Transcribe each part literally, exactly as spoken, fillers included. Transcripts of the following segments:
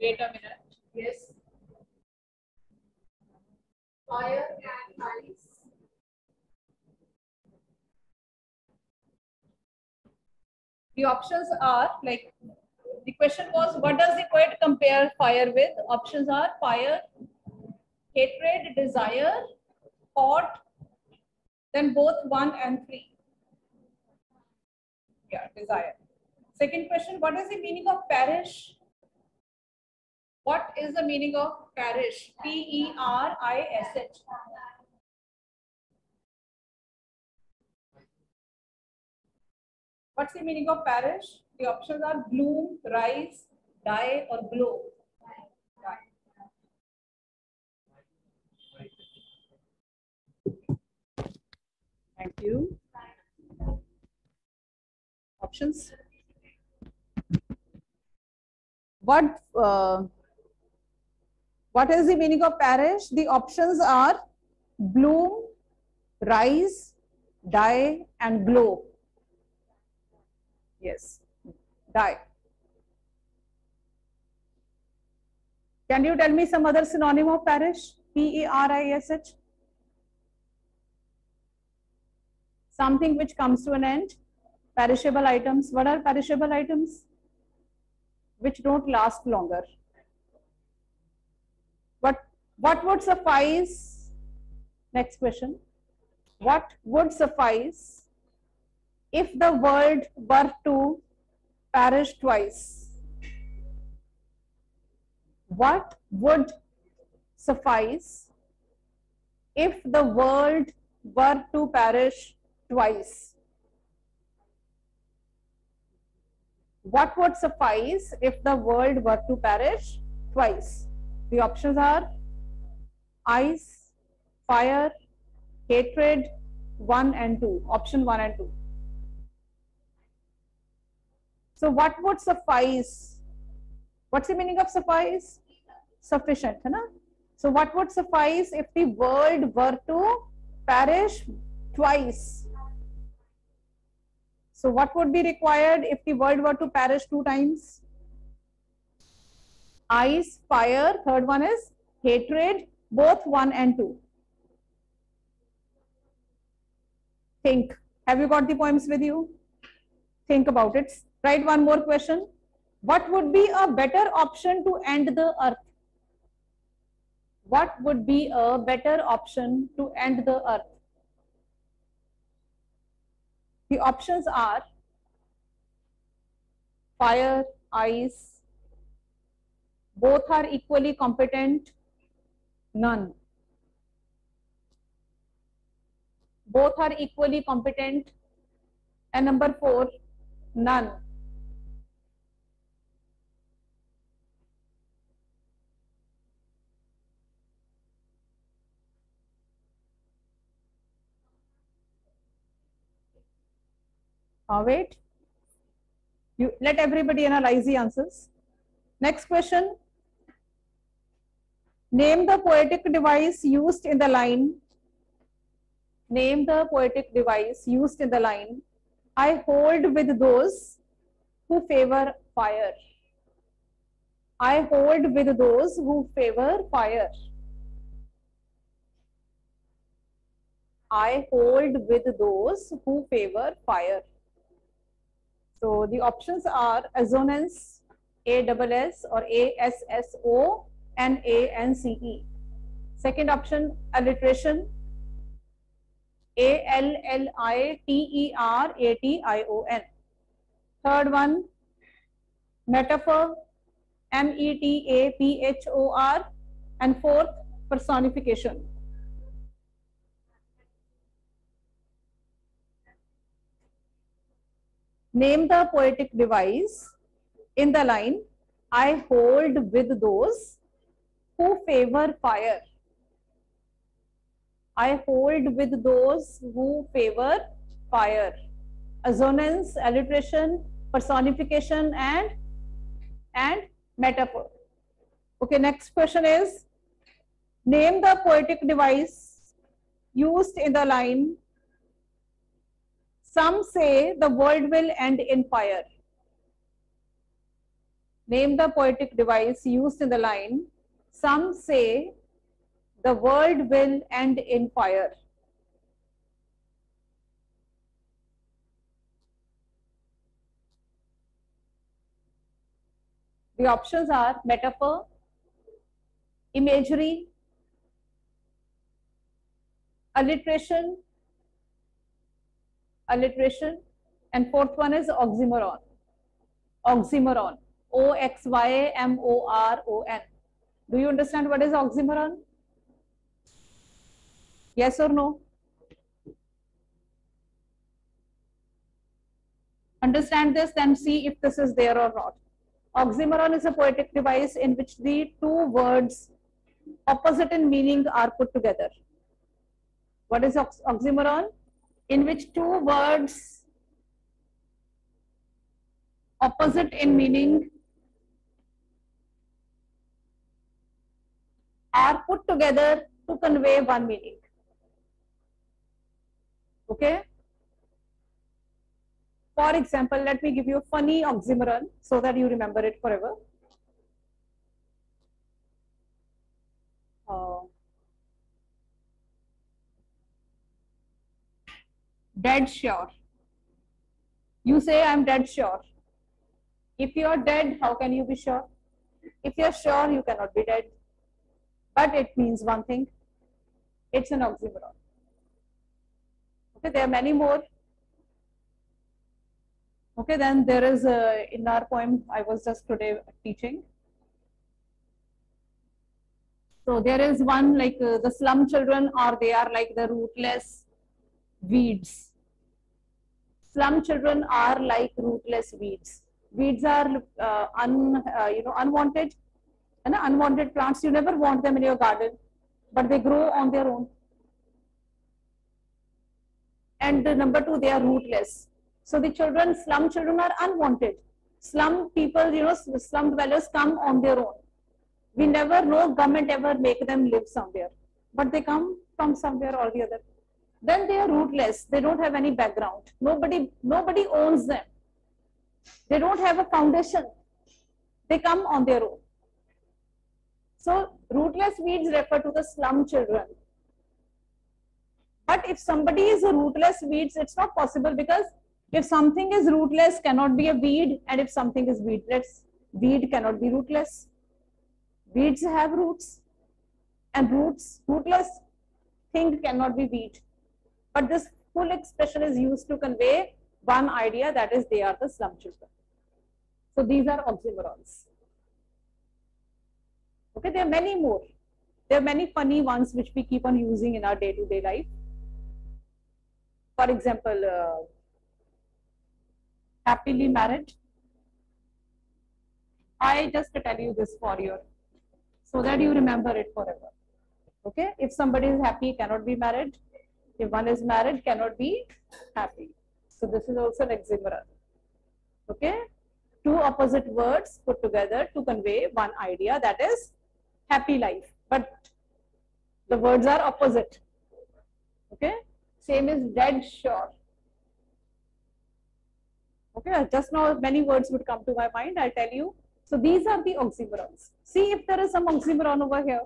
Wait a minute. Yes. Fire and ice. The options are like, the question was, what does the poet compare fire with? Options are fire, hatred, desire, hot, then both one and three. Yeah, desire. Second question, what is the meaning of perish? What is the meaning of perish? P E R I S H. What's the meaning of perish? The options are bloom, rise, die, or glow. Die. Thank you. Options. What uh, what is the meaning of perish? The options are bloom, rise, die, and glow. Yes, die. Can you tell me some other synonym of perish? P E R I S H. Something which comes to an end. Perishable items. What are perishable items? Which don't last longer. What, what would suffice? Next question. What would suffice if the world were to perish twice? What would suffice if the world were to perish twice? What would suffice if the world were to perish twice? The options are ice, fire, hatred, one and two. Option one and two. So what would suffice? What's the meaning of suffice? Sufficient, है ना? So what would suffice if the world were to perish twice? So what would be required if the world were to perish two times? Ice, fire, third one is hatred, both one and two. Think. Have you got the poems with you? Think about it. Write one more question. What would be a better option to end the earth? What would be a better option to end the earth? The options are fire, ice, both are equally competent, none. Both are equally competent, and number four, none. Uh, wait. You let everybody analyze the answers. Next question. Name the poetic device used in the line. Name the poetic device used in the line. I hold with those who favor fire. I hold with those who favor fire. I hold with those who favor fire. So the options are assonance, A S S or A S S O and A N C E. Second option, alliteration, A L L I T E R A T I O N. Third one, metaphor, M E T A P H O R. And fourth, personification. Name the poetic device in the line, I hold with those who favor fire. I hold with those who favor fire. Assonance, alliteration, personification, and and metaphor. Okay, next question is, name the poetic device used in the line, some say the world will end in fire. Name the poetic device used in the line, some say the world will end in fire. The options are metaphor, imagery, alliteration, alliteration, and fourth one is oxymoron. Oxymoron. O X Y M O R O N. Do you understand what is oxymoron? Yes or no? Understand this, then see if this is there or not. Oxymoron is a poetic device in which the two words opposite in meaning are put together. What is ox oxymoron? In which two words opposite in meaning are put together to convey one meaning. Okay? For example, let me give you a funny oxymoron so that you remember it forever. Uh, dead sure. You say I'm dead sure. If you are dead, how can you be sure? If you are sure, you cannot be dead. But it means one thing. It's an oxymoron. Okay, there are many more. Okay, then there is a, in our poem I was just today teaching. So there is one like uh, the slum children, or they are like the rootless weeds. Slum children are like rootless weeds. Weeds are uh, un, uh, you know, unwanted, and unwanted plants. You never want them in your garden, but they grow on their own. And uh, number two, they are rootless. So the children, slum children are unwanted. Slum people, you know, slum dwellers come on their own. We never know government ever make them live somewhere, but they come from somewhere or the other. Then they are rootless. They don't have any background. Nobody, nobody owns them. They don't have a foundation. They come on their own. So rootless weeds refer to the slum children. But if somebody is a rootless weeds, it's not possible, because if something is rootless, cannot be a weed, and if something is weedless, weed cannot be rootless. Weeds have roots, and roots, rootless thing cannot be weed. But this full expression is used to convey one idea, that is, they are the slum children. So these are oxymorons. Okay, there are many more. There are many funny ones which we keep on using in our day-to-day life. For example, uh, happily married. I just tell you this for your, so that you remember it forever. Okay, if somebody is happy, cannot be married. If one is married, cannot be happy. So this is also an oxymoron. Okay, two opposite words put together to convey one idea, that is happy life, but the words are opposite. Okay, same is dead sure. Okay, just now many words would come to my mind, I'll tell you. So these are the oxymorons. See if there is some oxymoron over here.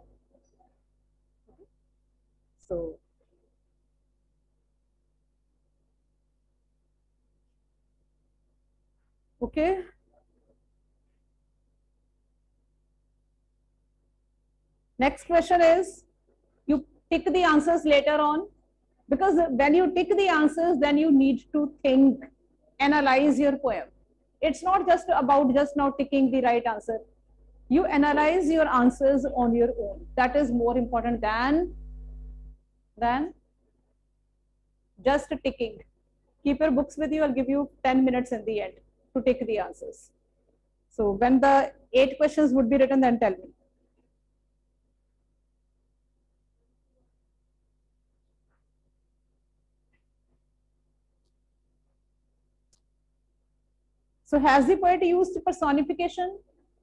So okay. Next question is, you tick the answers later on, because when you tick the answers, then you need to think, analyze your poem. It's not just about just now ticking the right answer. You analyze your answers on your own. That is more important than, than just ticking. Keep your books with you. I'll give you ten minutes in the end to tick the answers. So when the eight questions would be written, then tell me. So has the poet used the personification?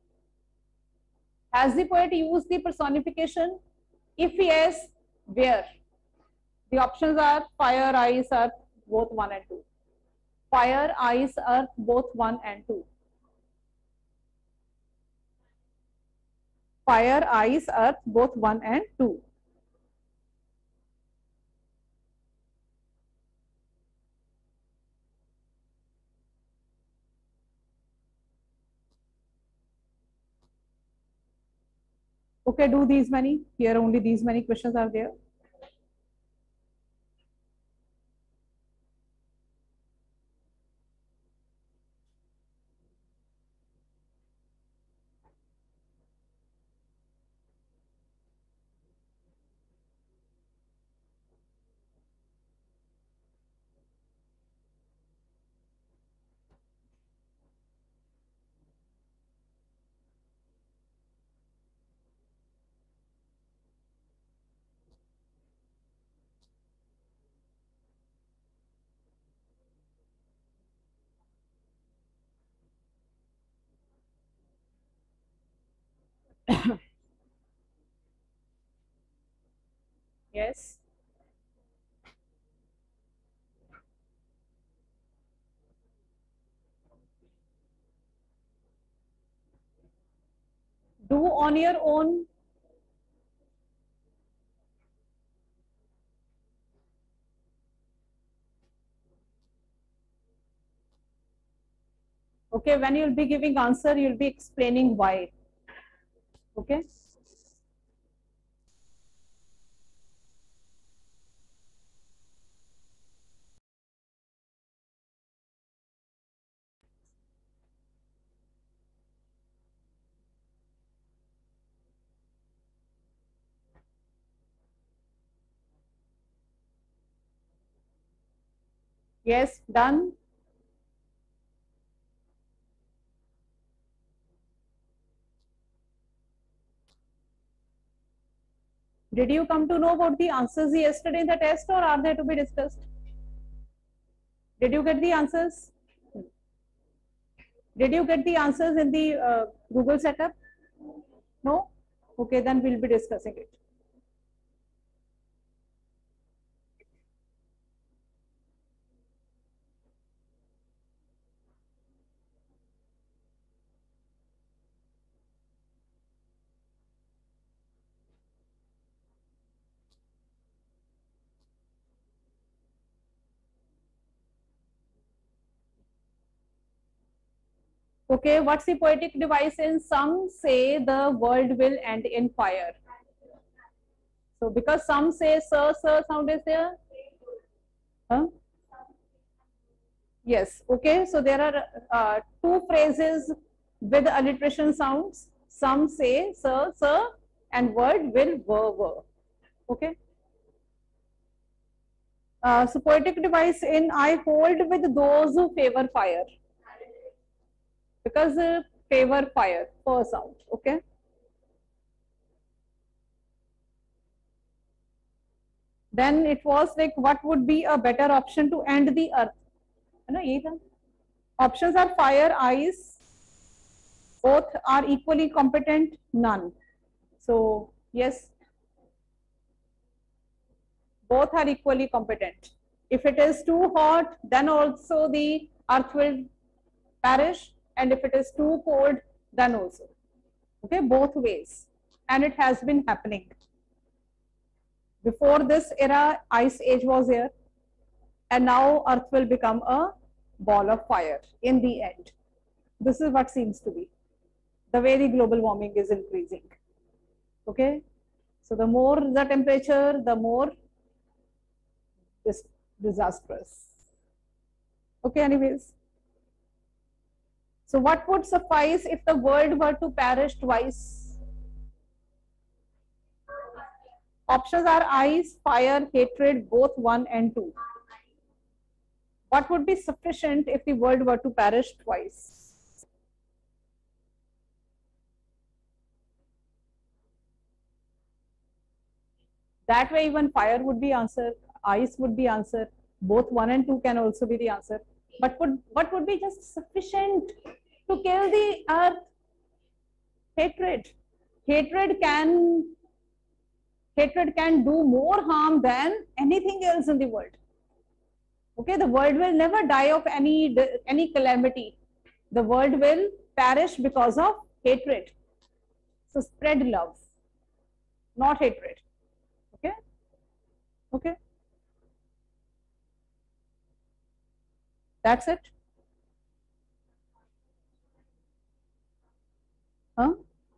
Has the poet used the personification? If yes, where? The options are fire, ice, earth, both one and two. Fire, ice, earth, both one and two. fire, ice, earth, both one and two. Okay, do these many. Here only these many questions are there. Yes. Do on your own. Okay, when you'll be giving answer, you'll be explaining why. Okay. Yes, done. Did you come to know about the answers yesterday in the test, or are they to be discussed? Did you get the answers? Did you get the answers in the uh, Google setup? No? Okay, then we'll be discussing it. Okay, what's the poetic device in some say the world will end in fire? So because some say sir, sir sound is there? Huh? Yes, okay. So there are uh, two phrases with alliteration sounds. Some say sir, sir, and word will were, were. Okay. Uh, so poetic device in I hold with those who favor fire. Because uh, favor fire, per sound. Okay. Then it was like, what would be a better option to end the earth? Options are fire, ice, both are equally competent, none. So yes, both are equally competent. If it is too hot, then also the earth will perish, and if it is too cold, then also. Okay, both ways. And it has been happening. Before this era, ice age was here, and now earth will become a ball of fire in the end. This is what seems to be the way the global warming is increasing. Okay, so the more the temperature, the more this disastrous. Okay, anyways. So what would suffice if the world were to perish twice? Options are ice, fire, hatred, both one and two. What would be sufficient if the world were to perish twice? That way even fire would be answer, ice would be answer, both one and two can also be the answer. But would, what would be just sufficient to kill the earth? Hatred. Hatred can hatred can do more harm than anything else in the world. Okay, the world will never die of any any calamity. The world will perish because of hatred. So spread love, not hatred. Okay. Okay. That's it. Huh?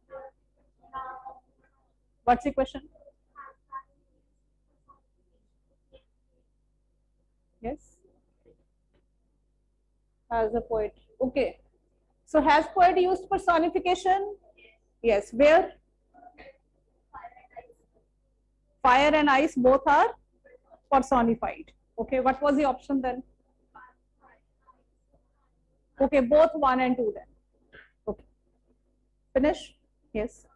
What's the question? Yes. As a poet. Okay. So has poet used personification? Yes. Where? Fire and ice both are personified. Okay. What was the option then? Okay. Both one and two then. Okay. Finish? Yes.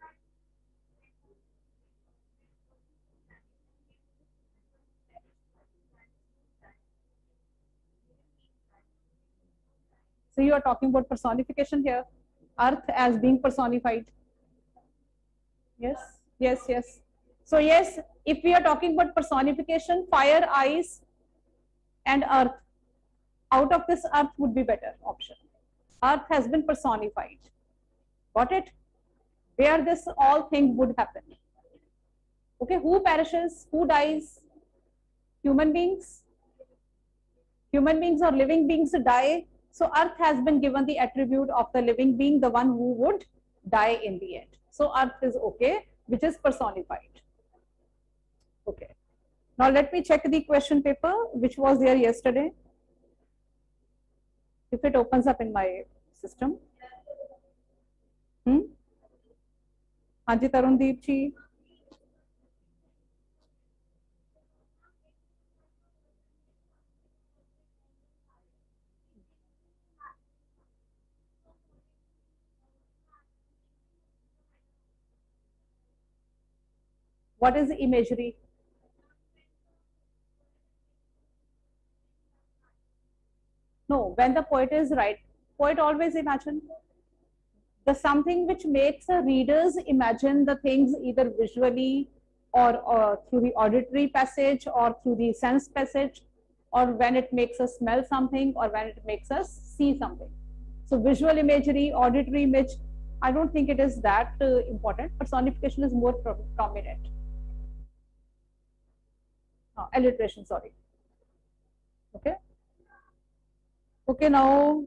So you are talking about personification here. Earth as being personified. Yes. Yes. Yes. So yes, if we are talking about personification, fire, ice, and earth, out of this earth would be better option. Earth has been personified. Got it? Where this all thing would happen. Okay, who perishes? Who dies? Human beings. Human beings or living beings die. So earth has been given the attribute of the living being, the one who would die in the end. So earth is okay, which is personified. Okay. Now let me check the question paper which was there yesterday. If it opens up in my system. Hmm? Hanji Tarundeep ji. What is imagery? No, when the poet is right, poet always imagine the something which makes the readers imagine the things either visually or, or through the auditory passage or through the sense passage, or when it makes us smell something or when it makes us see something. So visual imagery, auditory image, I don't think it is that uh, important. Personification is more pro prominent. Uh, alliteration, sorry. Okay. Okay, now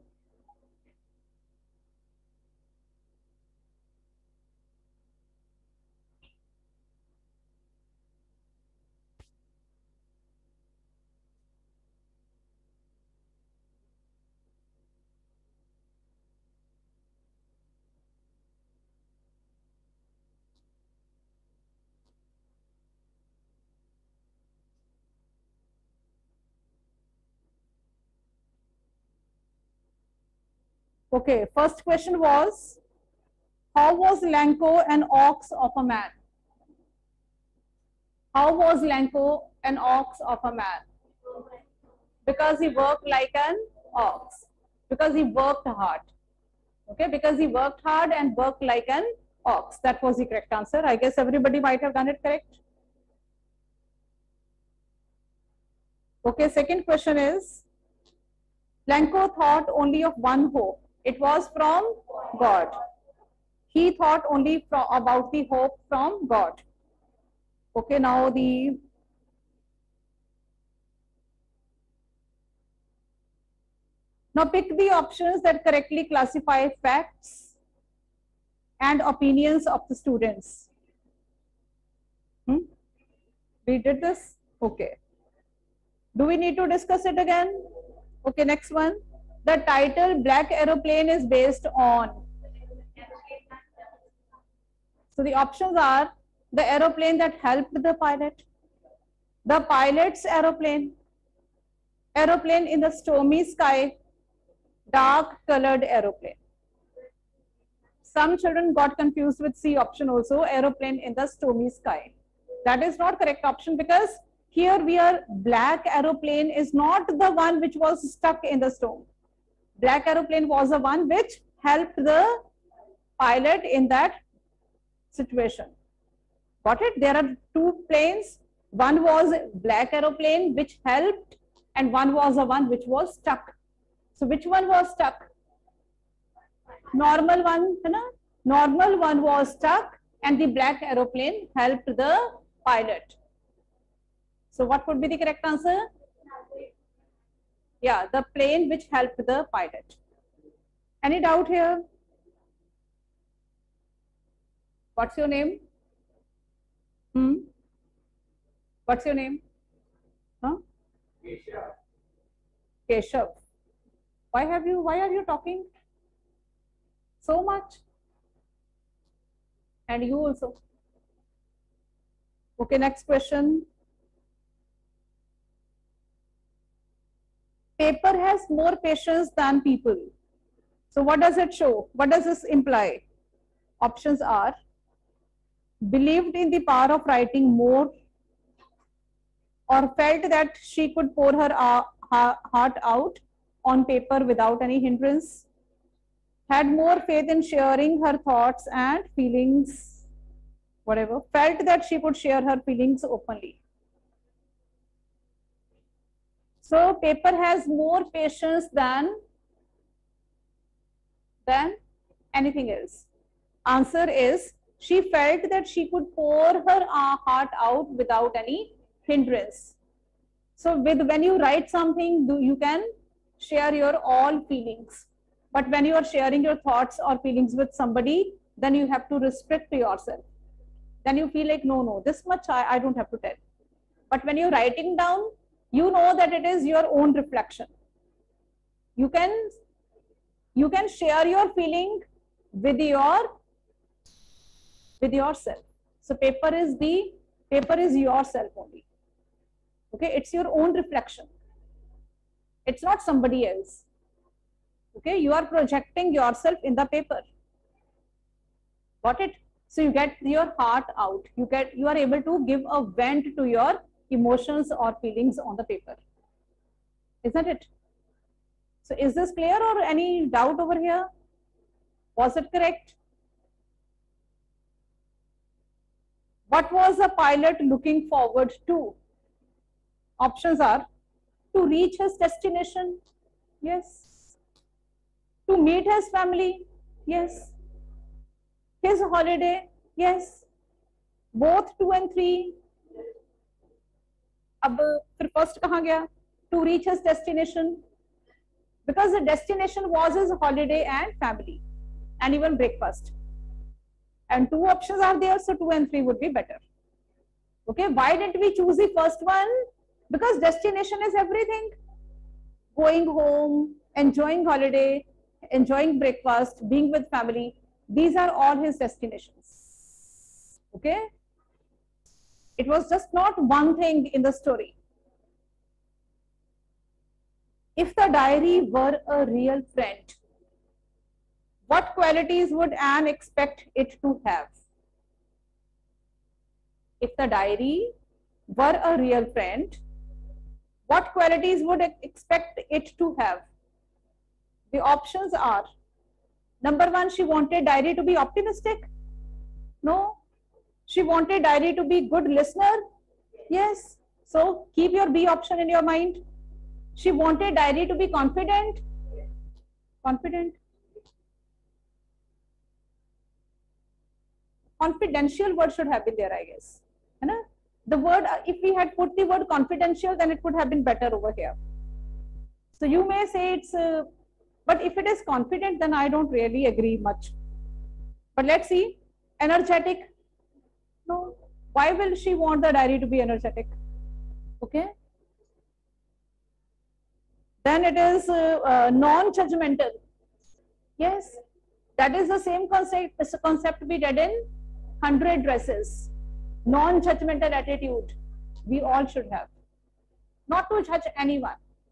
okay, first question was, how was Lanco an ox of a man? How was Lanco an ox of a man? Because he worked like an ox. Because he worked hard. Okay, because he worked hard and worked like an ox. That was the correct answer. I guess everybody might have done it correct. Okay, second question is, Lanco thought only of one hope. It was from God. He thought only from, about the hope from God. Okay, now the now pick the options that correctly classify facts and opinions of the students. Hmm? We did this? Okay. Do we need to discuss it again? Okay, next one. The title Black Aeroplane is based on. So the options are the aeroplane that helped the pilot, the pilot's aeroplane, aeroplane in the stormy sky, dark colored aeroplane. Some children got confused with C option also, aeroplane in the stormy sky. That is not correct option, because here we are, black aeroplane is not the one which was stuck in the storm. Black aeroplane was the one which helped the pilot in that situation. Got it? There are two planes. One was black aeroplane which helped, and one was the one which was stuck. So which one was stuck? Normal one, है ना? Normal one was stuck and the black aeroplane helped the pilot. So what would be the correct answer? Yeah, the plane which helped the pilot. Any doubt here? What's your name? Hmm? What's your name? Huh? Keshav. Keshav. Why have you, why are you talking so much? And you also. Okay, next question. Paper has more patience than people. So what does it show? What does this imply? Options are: believed in the power of writing more, or felt that she could pour her uh, heart out on paper without any hindrance, had more faith in sharing her thoughts and feelings, whatever, felt that she could share her feelings openly. So paper has more patience than, than anything else. Answer is, she felt that she could pour her uh, heart out without any hindrance. So with, when you write something, do, you can share your all feelings. But when you are sharing your thoughts or feelings with somebody, then you have to restrict yourself. Then you feel like, no, no, this much I, I don't have to tell. But when you're writing down, you know that it is your own reflection. You can, you can share your feeling with your, with yourself. So paper is the, paper is yourself only. Okay, it's your own reflection. It's not somebody else. Okay, you are projecting yourself in the paper. Got it? So you get your heart out. You get, you are able to give a vent to your emotions or feelings on the paper. Isn't it? So is this clear or any doubt over here? Was it correct? What was the pilot looking forward to? Options are: to reach his destination, yes. To meet his family, yes. His holiday, yes. Both two and three. अब फिर first कहाँ गया? To reach his destination, because the destination was his holiday and family, and even breakfast. And two options are there, so two and three would be better. Okay, why didn't we choose the first one? Because destination is everything. Going home, enjoying holiday, enjoying breakfast, being with family, these are all his destinations. Okay, it was just not one thing in the story. If the diary were a real friend, what qualities would Anne expect it to have? If the diary were a real friend, what qualities would I expect it to have? The options are: number one, she wanted diary to be optimistic. No. She wanted diary to be good listener. Yes. So keep your B option in your mind. She wanted diary to be confident. Confident. Confidential word should have been there, I guess. The word, if we had put the word confidential, then it would have been better over here. So you may say it's, uh, but if it is confident, then I don't really agree much. But let's see. Energetic. No. Why will she want the diary to be energetic? Okay. Then it is uh, uh, non-judgmental. Yes. That is the same concept, concept we did in one hundred dresses. Non-judgmental attitude. We all should have. Not to judge anyone.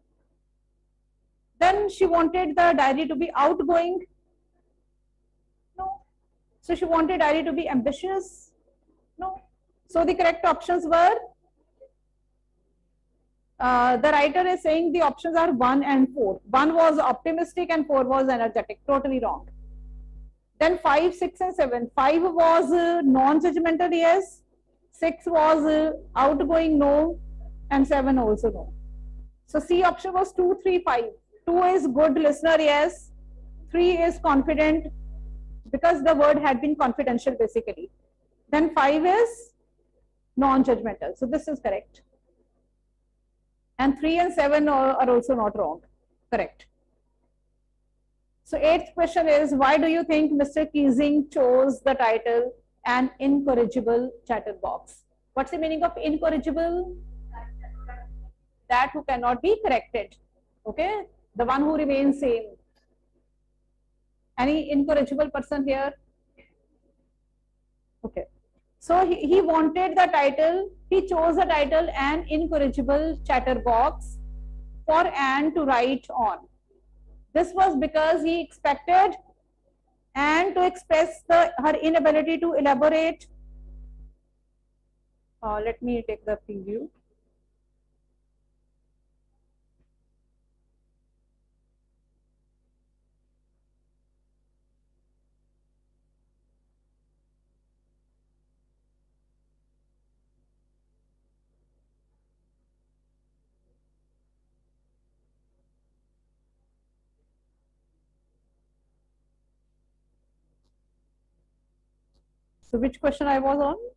Then she wanted the diary to be outgoing. No. So she wanted diary to be ambitious. No. So the correct options were, uh, the writer is saying the options are one and four. One was optimistic and four was energetic. Totally wrong. Then five, six and seven. Five was uh, non-judgmental, yes. Six was uh, outgoing, no. And seven also no. So C option was two, three, five. Two is good listener, yes. Three is confident. because the word had been confidential basically. Then five is non-judgmental. So this is correct. And three and seven are, are also not wrong. Correct. So eighth question is, why do you think Mister Keesing chose the title An Incorrigible Chatterbox? What's the meaning of incorrigible? That who cannot be corrected. Okay, the one who remains same. Any incorrigible person here? Okay. So he, he wanted the title, he chose the title An Incorrigible Chatterbox for Anne to write on. This was because he expected Anne to express the, her inability to elaborate. Uh, let me take the preview. So which question I was on?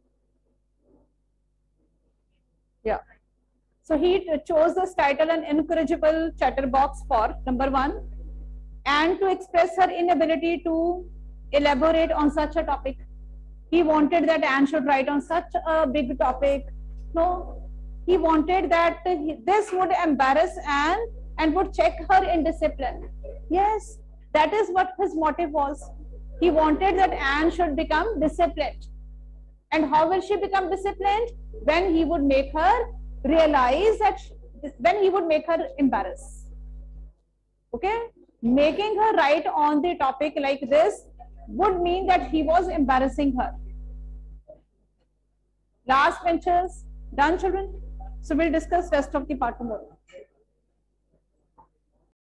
Yeah. So he chose this title An Incorrigible Chatterbox for number one, and to express her inability to elaborate on such a topic. He wanted that Anne should write on such a big topic. No, he wanted that this would embarrass Anne and would check her indiscipline. Yes, that is what his motive was. He wanted that Anne should become disciplined. And how will she become disciplined? When he would make her realize that, she, when he would make her embarrass. Okay? Making her write on the topic like this would mean that he was embarrassing her. Last benches, done children? So we'll discuss rest of the part tomorrow.